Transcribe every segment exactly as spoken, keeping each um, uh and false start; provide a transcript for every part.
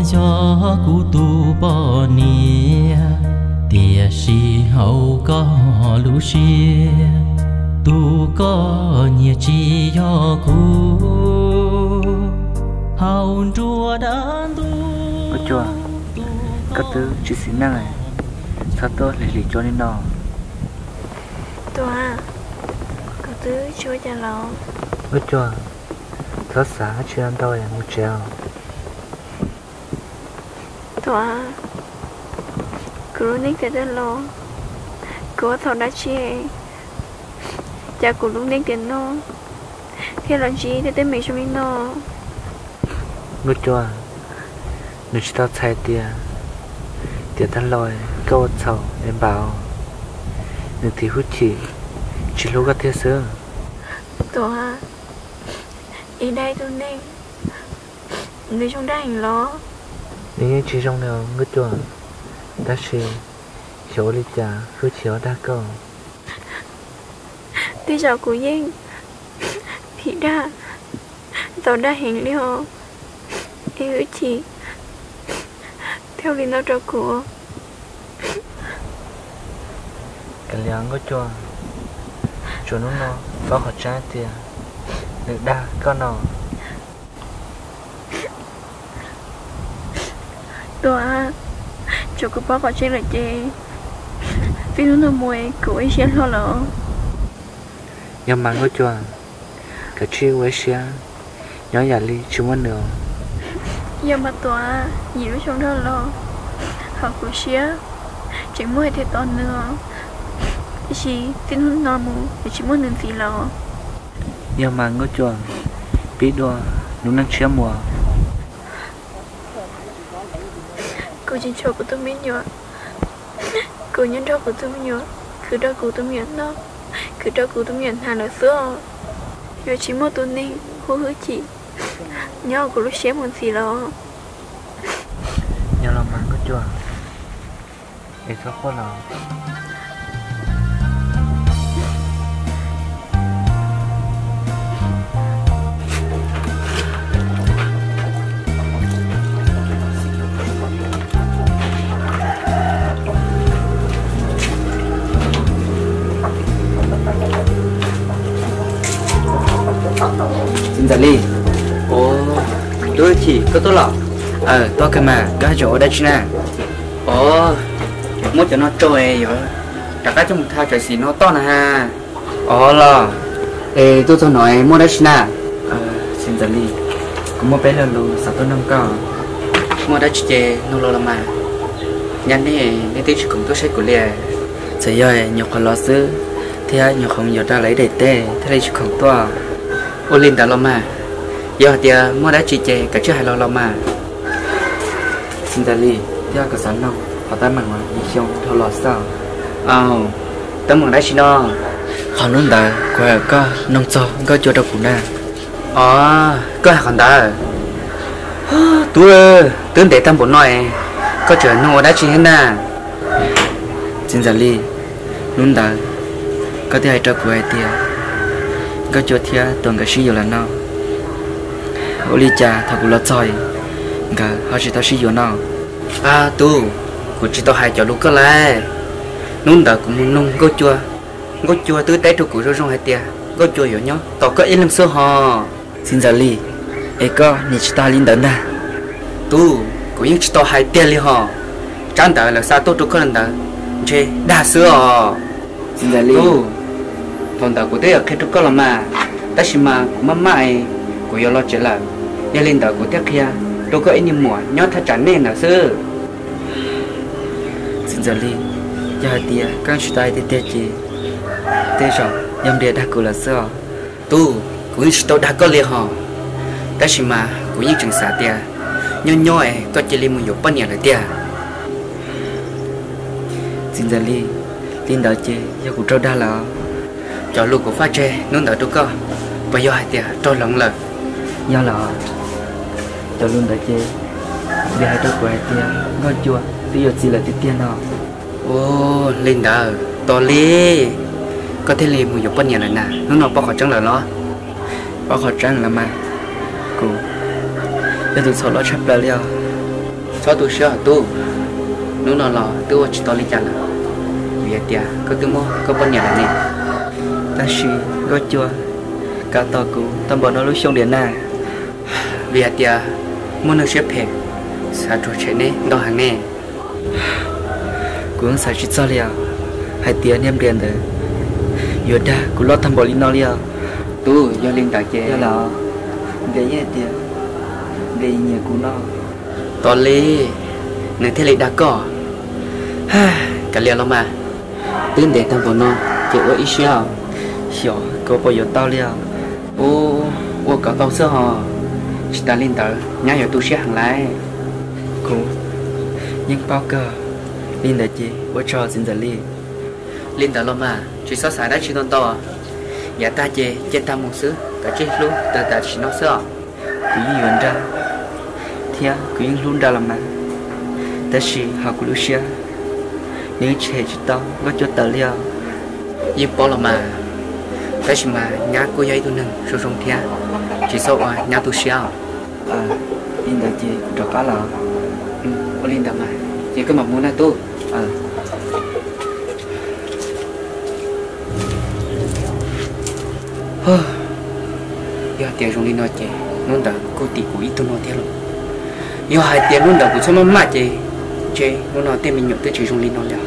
cho cụ tu bò nia tia si hậu có lũ xia tu có nhiều chi cho cụ hậu chùa đan tu có chùa có thứ chỉ xin năng này sao tôi lại lý cho nên nó tôi à có thứ chúa cha lo có chùa sao xã chưa ăn tôi một treo tôi à cứ lúc nít tiền lo cứ thầu đã chia cha cứ lúc nít tiền nó khi làm gì thì tên mình cho mình nó có chùa nếu chỉ tao sai tiền tiền thân lòi câu sầu em bảo nếu thì hút chỉ chỉ lúc có thế sơ tôi à ý đây tôi nên nếu trong đây hình lo nếu chỉ trong nào ngất chùa ta chỉ chỗ đi trả hút chiếu đa câu tuy giờ của yên thì đã tao đã hình liêu yêu chị theo lý nó cho của cái liang có chùa chùa nó nó có họ trái tiền được đa có nó tôi à chỗ của bác có chơi là chơi vì nó nó mùi của ấy xe lo lỡ nhưng mà có chùa cái chuyện với xe nhỏ giả ly chúng ăn nữa nhưng mà tôi à nhiều trong đó lo họ của xe chỉ mua thì to nữa chỉ tin hơn normal thì chỉ muốn nên gì lo nhưng mà có chùa biết đùa nó đang chia mùa cô chính chỗ của tôi biết nhớ cô nhân đó của tôi nhớ cứ đó của tôi nhớ nó cứ đó của tôi nhớ hàng là xưa giờ chỉ một tuần đi hô hứa chị nhớ của lúc xé một gì lo nhớ lòng mang có chùa để cho có lòng xin chào Ly. Ồ, tôi chỉ có tôi lọ. Ờ, tôi cái mà cái chỗ đây chứ nè. Ồ, muốn cho nó trôi rồi. Cả cái trong thao trời xì nó to nè ha. Ồ lọ. Ê, tôi cho nói mua đây chứ nè. Ờ, xin chào Ly. Có mua bé lần luôn, sao tôi nâng cao. Mua đây chứ chê, nó lo làm mà. Nhanh đi, nên tôi chỉ cùng tôi sẽ của Ly. Trời ơi, nhiều con lo sư. Thế nhiều không nhiều ra lấy để tê, thế đây chỉ không to. Ô linh đã lo mà giờ thì mua đã chỉ chè cả chưa hay lo lo mà xin chào Ly giờ có sẵn đâu họ ta mang ngoài đi xong thôi lo sao ờ tấm bằng đã chỉ nó họ nói đã qua có nông cho có cho đâu cũng nè ờ có còn đã tôi tướng để tâm bộ nói có chuyện nó đã chỉ hết nè xin chào Ly luôn đã có thể hay cho của ai tiền có chỗ thia tuần cái sử dụng là nào ô ly trà thằng cũng lo chơi cả họ chỉ tao sử dụng nào à tu cũng chỉ tao hai chỗ lúc có lại nung đã cũng nung có chua có chua tứ té trong củ rau rong hai tia có chua hiểu nhá tao có ít làm sơ hò xin chào Ly ấy có nhị chỉ tao linh đến nè tu cũng những chỉ tao hai tia li hò chẳng đợi là sao tôi tôi có lần đó chơi đa sữa hò xin chào Ly thằng đó của tôi ở khi tôi có làm mà ta chỉ mà mà mãi của yo lo chơi là gia đình đó của tôi kia tôi có any mùa nhớ thật chẳng nên là sư xin chào Ly giờ thì các chị tay thì tiếc gì tiếc rồi nhầm địa đã của là sao tu của những tôi đã có liền họ ta chỉ mà của những trường xã tiền nhớ nhớ có chỉ liên một dụng bao nhiêu là tiền xin chào Ly tin đó chị giờ của tôi đã là cho lúc của pha tre nướng đợi tôi co bây giờ hai tia trôi lẫn lờ do là cho luôn đợi chơi để hai tôi quay tia ngon chua bây giờ chỉ là tiếp tiền nào ô linh đờ to li có thể liền một dụng bao nhiêu này nè nó nó bao khó trắng là nó bao khó trắng là mà cô để tôi sau đó chấp lại liền cho tôi sửa tu nếu nó lò tôi chỉ tao lấy chăn là vì tia có tôi mua có bao nhiêu này ta suy có chưa cả tao cũng tao bảo nó lúc xong điện nè vì tia muốn nó xếp hè sao chủ chạy nè đo hàng nè cũng sao chỉ cho liao hai tia niêm điện rồi giờ đã cũng lo thằng bảo linh nó liao tu do linh đại chế là để nhẹ tia để nhẹ cũng nó tao lấy này thế lại đã có cả liều lắm mà tin để thằng bảo nó chỉ ở ít xíu xíu có bao giờ tao liao ô ô cả tao sơ hò chỉ ta linh tờ nhá giờ tu sẽ hàng lại cũng nhưng bao giờ linh đại chế ở cho xin giờ li linh tờ lắm mà chỉ sao xài đã chỉ tôn to nhà ta chế chế ta một xứ cả chế luôn từ ta chỉ nó sơ cứ như vậy ra thia cứ như luôn ra làm mà ta chỉ học của Lucia những trẻ chỉ tao có cho tờ liao nhưng bao là mà ta chỉ mà nhà cô dây tôi nâng số sông thia chỉ sau à nhà tôi sao à linh đại chế trò cá là ừ có linh đại mà chỉ có mà muốn là tôi à hơ giờ tiền trong linh nói chơi nón đỡ cô tỷ của ít tôi nói thế luôn giờ hai tiền nón đỡ của sao mà mát chơi chơi nó nói tiền mình nhập tới chơi trong linh nói là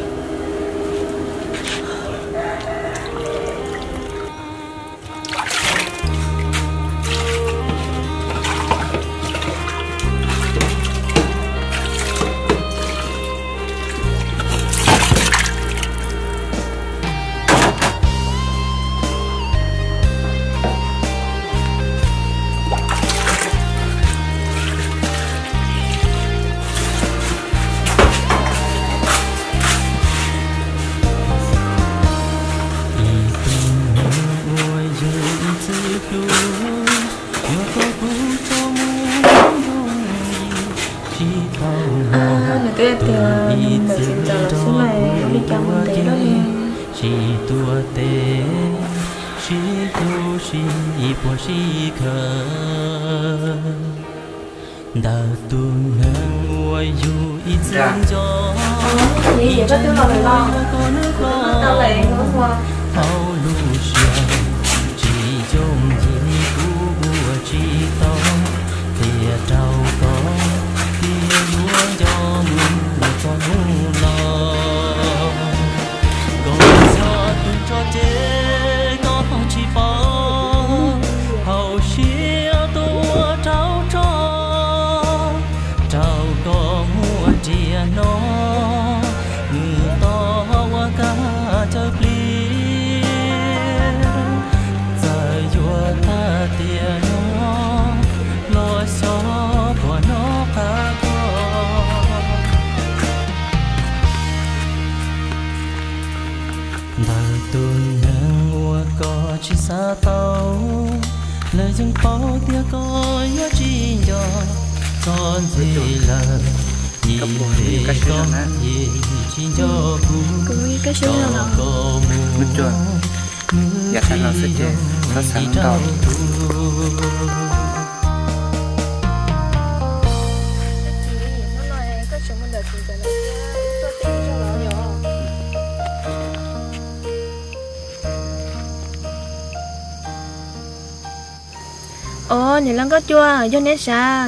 ồ nhà lăng có chua do nét xa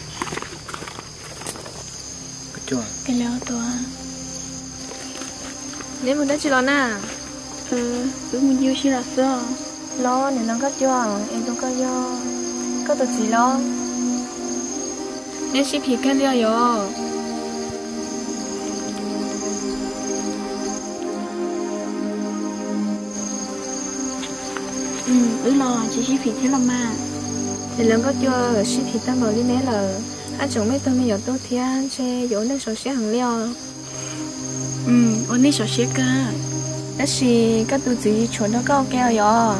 có chua cái leo to nếu mình đã chỉ lo na ừ cứ mình yêu chỉ là sao lo nhà lăng có chua em đâu có do có được gì lo nếu chỉ cái leo yo ừ ừ lo chỉ chỉ phí thế là mà thì lần có cho ship thì ta bảo đi nè là anh chồng mấy tôi mới giờ tôi thì anh sẽ dỗ nên sổ xe hàng leo ừ ôn đi sổ xe cả đó là các tụi chị chuẩn nó cao keo rồi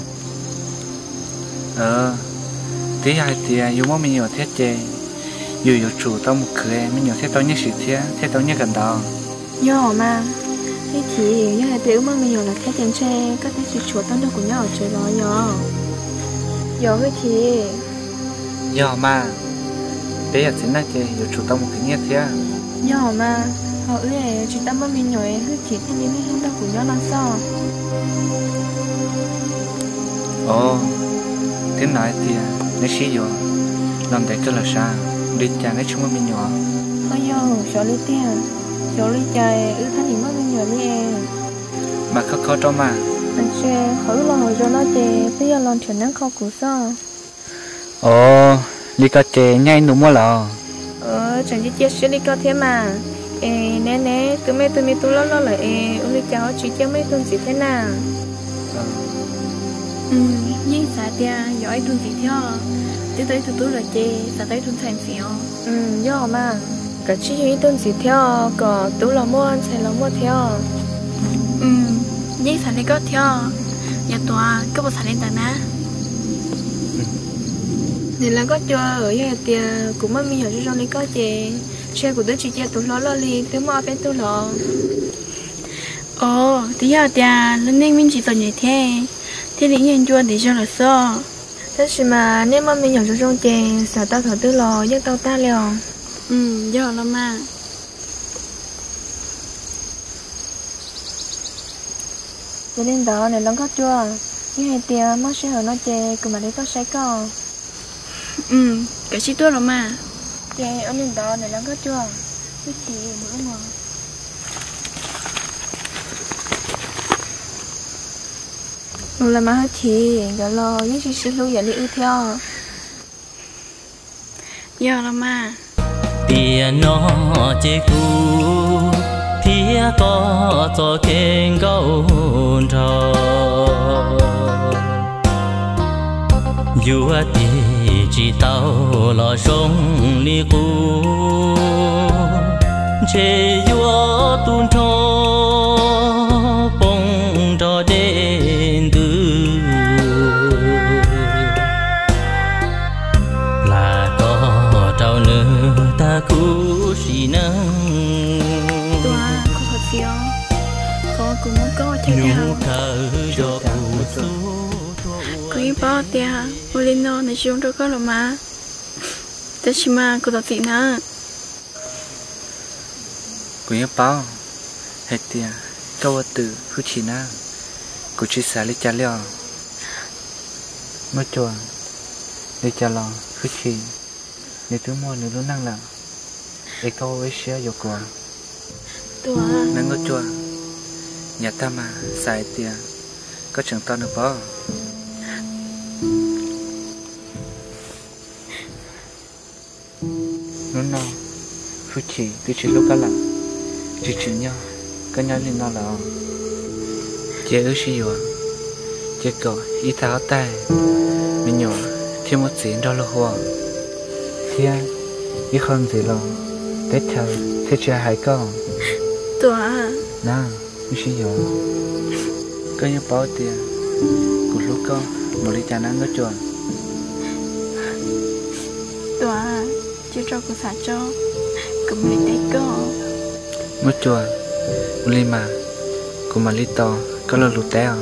ờ tí hai thì dù mà mình nhiều thiết chế dù dù chủ tao một cửa mình nhiều thiết tao nhất sự thiết thiết tao nhất gần đó nhỏ mà thế thì như là tiểu mà mình nhiều là thiết tiền xe các cái chị chủ tao đâu cũng nhỏ chơi đó nhỏ giờ hơi thì giờ mà bé à chính là chị giờ chủ tâm một cái nghe thế nhỏ mà họ ơi chỉ tâm bao mình nhồi cứ chỉ thế nên không đâu cũng nhỏ làm sao ồ thế nói thì nó xí rồi làm tại cơ là sao đi cha nó chung với mình nhỏ ôi yo sợ lấy tiền sợ lấy trời ư thấy gì mất mình nhồi đi mà khó khó cho mà anh sẽ khởi lo hồi cho nó chè bây giờ làm chuyện năng khó của sao ồ đi có chè nhai đúng không lò ờ chẳng chỉ chia sẻ đi có thế mà ê nè nè tụi mấy tụi mấy tụi lo lo lại ê ôi cháu chỉ cho mấy tuần gì thế nào ừ nhưng sao tia giỏi tuần gì theo tới tới tụi tụi là chè sao tới tuần thành phiếu ừ do mà cả chỉ những tuần gì theo có tụi là mua ăn xài là mua theo ừ nhưng sao lại có theo nhà tòa có một sản lên tận á thì là có cho ở nhà thì cũng mới mình hiểu cho trong này có chị xe của đứa chị cha tụi nó lo li tụi mò bên tụi nó ồ thì giờ thì lần này mình chỉ toàn như thế thế thì nhân chua thì cho là sao thế mà nếu mà mình hiểu cho trong chị sao tao thở tụi nó giúp tao ta liền ừ giờ lắm mà cho nên đó này nó có chua như hai tia mất sẽ hở nó chè cùng mà để tao sẽ có ừ cái gì tốt lắm mà chè ở lên đó này nó có chua cái gì nữa mà một là mà thì cái lo với chị sẽ lưu nhận đi ưu theo giờ lắm mà tiền nó chế cũ phía có cho khen câu trò dù thì chỉ tao lo sống li cũ chế vua tuôn cho bông cho đến từ là có trao nữa ta cũ chỉ nâng có cũng muốn có theo nhau cứ bao tia Molino này chúng tôi có làm mà thế chỉ mà cô tập gì nữa cô nhớ bao hết tia câu từ cứ chỉ na cô chỉ xả lấy cha liao mất chùa lấy cha lo cứ chỉ để thứ mua nữa luôn năng làm để câu ấy xé vô cô tua năng có chùa nhà ta mà xài tia có chẳng to được bao nó no phụ chỉ cứ chỉ lúc đó là chỉ chỉ nhau có nhau lên nó là chế ước gì vậy chế cỏ ít tháo tay mình nhỏ thêm một xíu đó là hoa thì ai ít hơn gì lo tết chờ tết chờ hai con tua nè ước gì vậy có những bao tiền của lúc con một ly trà nắng có chuẩn tua chưa cho cô xả cho cầm lấy tay cô mất chùa một ly mà của mà ly to có là lụt té à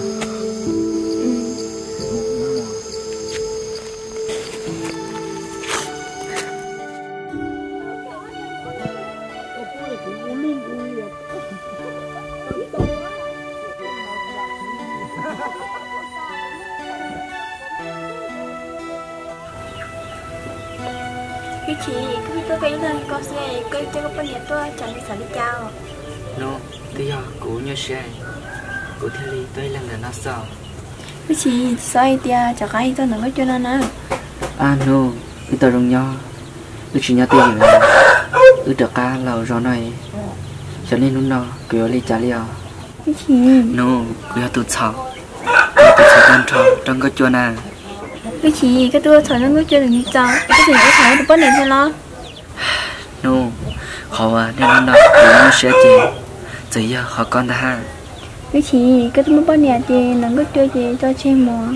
cái chị cứ tôi cái này con xe cái cho con nhà tôi chẳng đi xả đi chào no bây giờ cố nhớ xe cố theo đi tới lần là nó sao cái chị sao tia chả cái tôi nói cho nó nè à no cái tờ đồng nho tôi chỉ nhớ tiền rồi tôi được cá lẩu gió này cho nên lúc nào cứ đi trả liao cái chị no cứ tụt sào tụt sào con trâu trong cái chuột này cái chị cái tôi thở nó mới chưa được như sao cái gì cái thở được bắt điện cho nó no họ à nên lúc nào cứ nhớ xe chị chỉ giờ họ con ta ha cái chị cái tôi mới bắt điện chị nó có chơi gì cho chị mà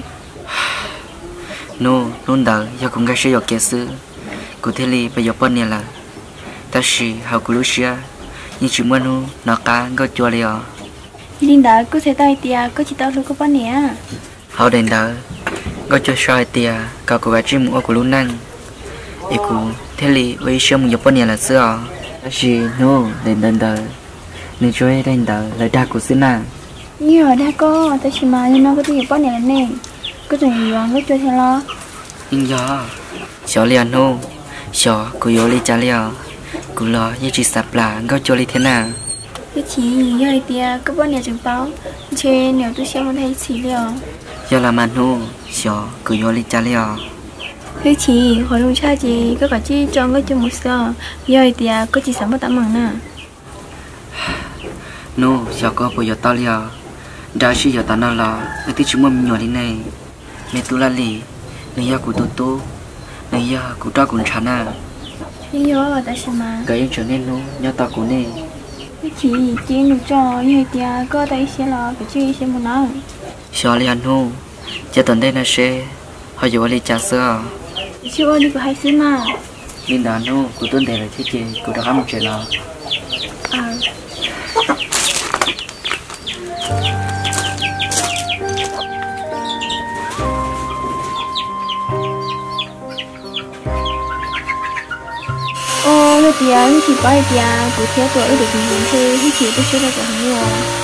no luôn đó giờ cũng cái sử dụng cái sự cụ thể là bây giờ bắt điện là ta chỉ họ cứ lúc xưa nhưng chỉ muốn nó cá có chua liao linh đã có thể tay tia có chỉ tao luôn có bắt điện họ đến đó có cho soi tia cả cô gái chim mua của luôn năng, ý cô thế li với xem một bao nhiêu là xưa đó chỉ nó đến đến đời nên chơi đến đời lời đa của xin à nhiều đã có ta chỉ mà nó có thể bao nhiêu là nè có chuyện gì có chơi theo lo nhưng giờ xỏ liền nó xỏ cô yếu li cha liền cô lo như chỉ sập là có chơi li thế nào cái chỉ gì vậy tia có bao nhiêu chừng báo chơi nếu tôi xem một thấy chỉ liền giờ là mà nó xỏ cô yếu li cha liền cái chỉ hồi lúc cha chị có cả chi cho cái cho một giờ giờ tia có chỉ sắm một tấm bằng nè nó xỏ có bây giờ tao liền đã chỉ giờ tao nó là cái tí chúng mình nhỏ đi này mẹ tu la lì này giờ của tôi tu này giờ của tao cũng chán à bây giờ ở tại sao mà cái những chuyện này nó nhớ tao cũng này cái chỉ chỉ nó cho như tia có tại sẽ lo cái chi sẽ một nó xỏ liền nó giờ tuần đây là sẽ họ giờ đi trả sữa chưa đi có hay xí mà nên đó nó của tuần đây là thế chị của đã một chuyện là à ô cái tia cái chỉ bao tia của thế tuổi được mình chơi cái chỉ tôi chơi được cái nhiều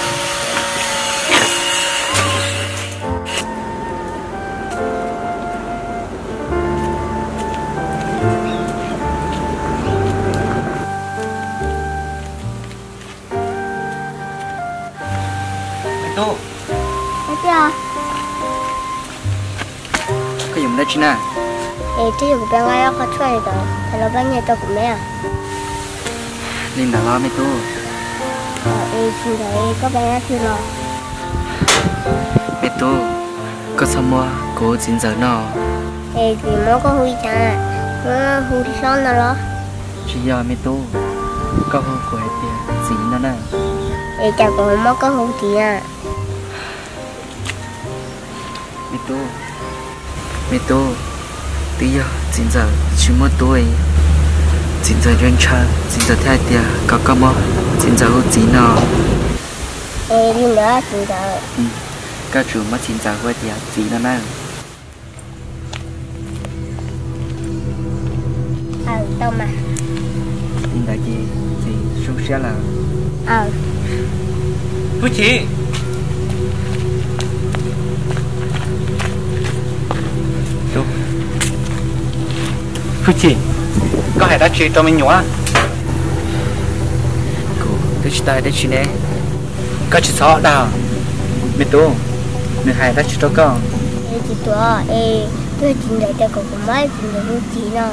đâu Cái kia, có dùng đây chứ nào ê, cái gì của bé gái có chơi đó, thằng nó bao nhiêu tao cũng mẹ, nên đã lo mấy tu ờ, ê, xin thấy có bé gái thì lo, mấy tu có sao mua cố chín giờ nó ê, thì nó có hui chả, nó hui son nào lo, chỉ giờ mấy tu có hồ của hết tiền gì nó nè ê, chả có nó có hui thì à, mấy tu mấy tu tí giờ chín giờ chỉ một tuổi chín giờ chuyên cha chín giờ thay tiền có có mua chín giờ hút gì nó ê, đi nữa xin thấy, ừ các chủ mất chín giờ hút tiền gì nó nè ờ, tao mà, nên là gì gì xuống xe là ờ, Phú Chị Đâu Phú Chị có hãy đã chơi cho mình nhỏ cô tôi chỉ tay đấy chứ nè có chỉ sợ đào mình tu mình hãy đã chơi cho con ê, chị tuổi, ê, tôi xin thấy tao cũng có mấy xin thấy hui chỉ nó,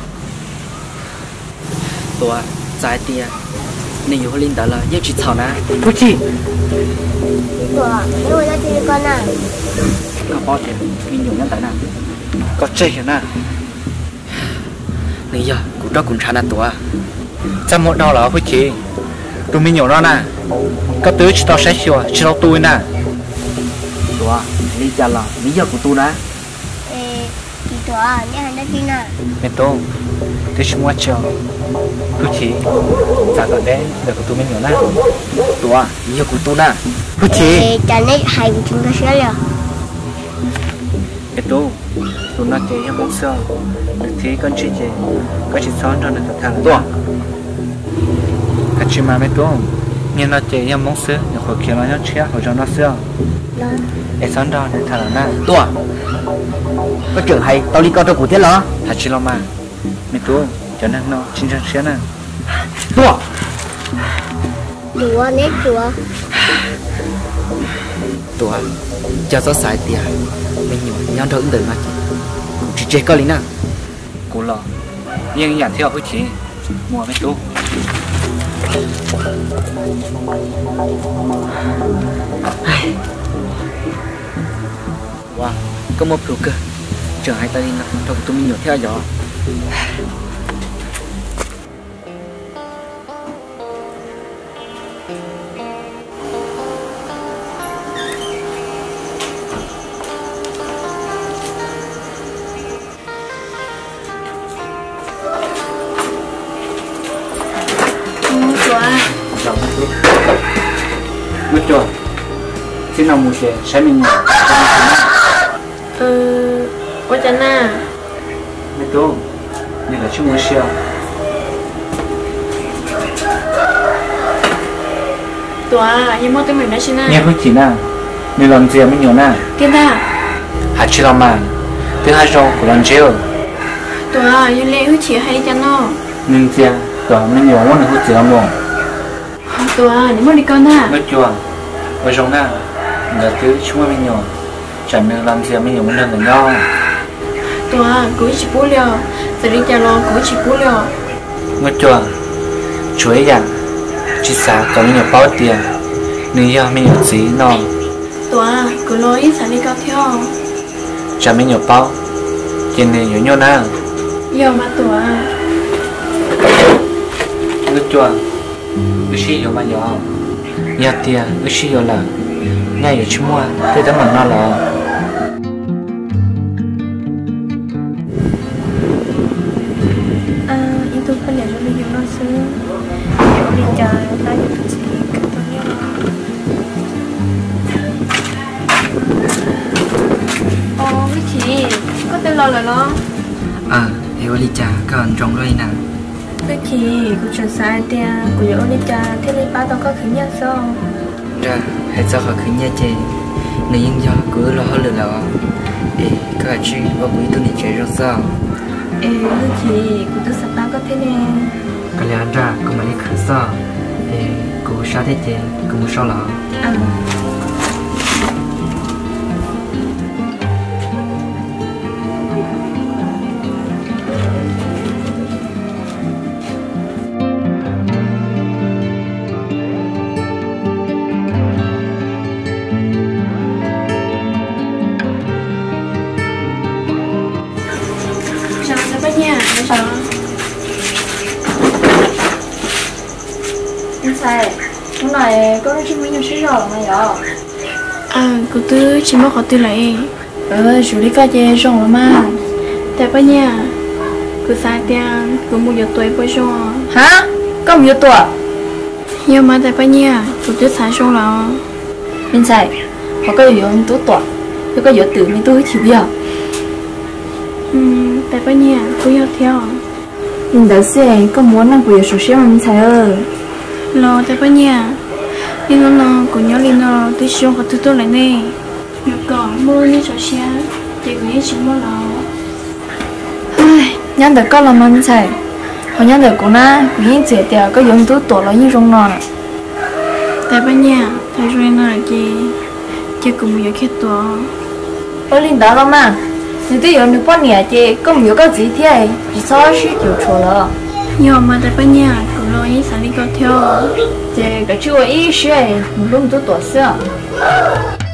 tôi giải tiền nên nhiều linh đó là yêu chỉ thảo nè Phú Chị tuổi, nếu mà nó chơi con à, có bao tiền mình nhiều nhất tại nào có chơi hiểu nè bây giờ cũng đó cũng chán là tôi trong một đau là Phú Chị tụi mình nhỏ đó nè có tứ chỉ tao sẽ sửa chỉ tao tôi nè tôi lý do là lý do của tôi nè ê, chị tuổi, nếu mà nó chơi nè, mình tu tôi chỉ muốn chờ Phú Chị trả gần đấy được của tụi mình nhỏ nè tôi lý do của tôi nè Phú Chị ê, chả lấy hai của chúng ta sẽ là, mình tu tụi nó chơi em bóng sơ được thì con chỉ chơi có chỉ son cho được thằng tôi cái chuyện mà mình tu nhưng nó chơi em bóng sơ được hồi kia nó nhớ chia hồi cho nó sơ nó, để son cho được thằng nè tôi có trường hay tao đi con cho cụ thế lo thật chỉ lo mà mình tu cho nên nó chính chân xé nè tôi đùa nét đùa, tôi cho gió xài tiền mình nhiều nhau thở ứng từ mà cũng chỉ chơi có lý nào cô lo nhưng nhận theo Phú Chị mua mình tu wow có một phụ cơ chờ hai ta đi nào cho tụi mình nhiều theo gió rồi mất rồi xin nào mua xe sẽ mình ừ quá chán à mất tu như là chúng mua siêu tua nhưng mà tôi mình nói xin à nghe hơi chỉ nào nên làm gì mới nhiều nào cái ta hạt chỉ làm mà thứ hai rau của làm chiều tua nhưng lẽ hơi chỉ hay cho nó nên gì tòa mới nhiều lắm là hơi chỉ làm luôn tua nếu mà đi con à mới chua với rau nào là thứ chúng mới nhiều chẳng nên làm gì mới nhiều mới lên là nhau tua cứ chỉ bố liều giờ đi chợ lo cứ chỉ bố liều mới chua chuối à chỉ xả có nhiều bao tiền nếu giờ mình nhiều gì nó tua cứ lo ít sản đi cao theo chả mình nhiều bao cho nên nhiều nhau nào giờ mà tua nước chua nước xí nhiều mà nhiều nhà tiền nước xí nhiều là ngay ở chung mua thế đó mà nó là à ít tôi phải làm cho mình nó sướng đi chợ ta đi cái gì cái tôi nhớ ô cái chị có tên lo là lo à hiểu đi cha còn trong rồi nè cái chị của trường sai tia của yếu đi chợ thế lấy ba tao có khỉ nhau sao ra hãy cho họ khuyên nha chị nếu như do cứ lo hơn là ê các chị có quý tôi đi chơi rồi sao ê cái chị của tôi sắp tao có thế nè cái lẽ ra cũng mà đi khử sao ê cô sao thế chị cũng sao là à bác nha, chào anh sai, hôm nay có nói chuyện với nhau xíu rồi mà giờ à, cô tư chỉ mất họ tư lại ờ, xử lý pha chè xong rồi mà tại bác nha cô sai tiền, cô mua nhiều tuổi bữa xong hả? Có nhiều tuổi? Nhưng mà tại bác nha, cô tư sai xong rồi anh sai, họ có nhiều tuổi tuổi, họ có nhiều tuổi mình tôi chịu giờ ừm, tại bao nhiêu cô yêu theo mình đã xem có muốn làm của số xíu mà mình xài ơi lo tại bao nhiêu đi nó nó cũng nhớ đi nó tôi xuống họ tôi tôi lại nè được còn mua như số xíu thì cũng như chỉ mua lo ai nhắn được con là mình xài họ nhắn được cũng na cũng như trẻ thì có dùng túi tổ là như rong nọ tại bao nhiêu thấy rồi nó là gì chứ cũng nhiều khi tổ ở linh đó lắm mà nếu tôi dùng được bao nhiêu thì có nhiều cái gì thế chỉ sao suy chịu chua了nhưng mà tại bên nhà cũng lo ý sản đi có theo thì cái chú ý suy một lúc tôi tổ sữa